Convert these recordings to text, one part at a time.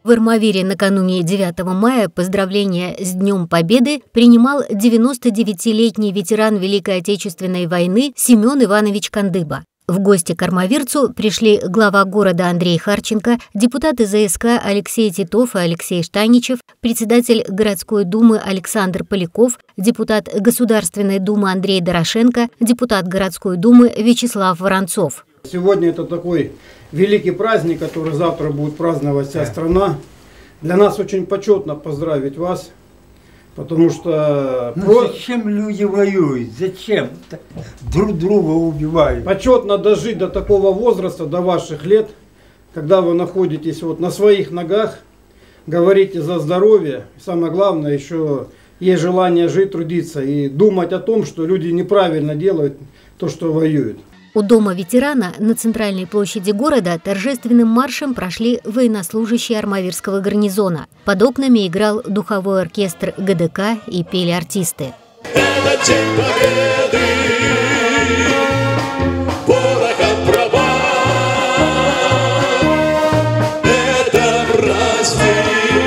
В Армавире накануне 9 мая поздравления с Днем Победы принимал 99-летний ветеран Великой Отечественной войны Семен Иванович Кандыба. В гости к армавирцу пришли глава города Андрей Харченко, депутаты ЗСК Алексей Титов и Алексей Штаничев, председатель городской думы Александр Поляков, депутат Государственной думы Андрей Дорошенко, депутат городской думы Вячеслав Воронцов. Сегодня это такой великий праздник, который завтра будет праздновать вся страна. Для нас очень почетно поздравить вас, потому что... Зачем люди воюют? Зачем? Друг друга убивают. Почетно дожить до такого возраста, до ваших лет, когда вы находитесь вот на своих ногах, говорите за здоровье. Самое главное, еще есть желание жить, трудиться и думать о том, что люди неправильно делают то, что воюют. У Дома ветерана на центральной площади города торжественным маршем прошли военнослужащие Армавирского гарнизона. Под окнами играл духовой оркестр ГДК и пели артисты. Это День Победы, порохом права. Это праздник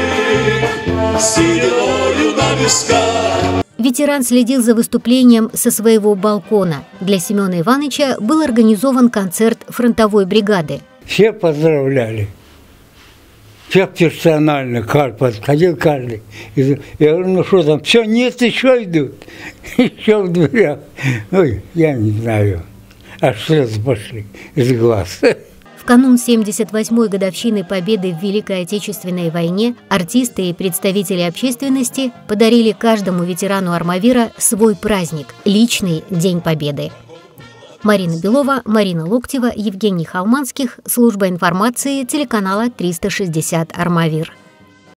сединою на висках. Ветеран следил за выступлением со своего балкона. Для Семена Ивановича был организован концерт фронтовой бригады. Все поздравляли. Все персонально, подходил каждый. Я говорю, ну что там, все, нет, еще идут. Еще в дверях. Ой, я не знаю. Аж слезы пошли из глаз. В канун 78-й годовщины Победы в Великой Отечественной войне артисты и представители общественности подарили каждому ветерану Армавира свой праздник – личный День Победы. Марина Белова, Марина Локтева, Евгений Холманских, служба информации телеканала 360 Армавир.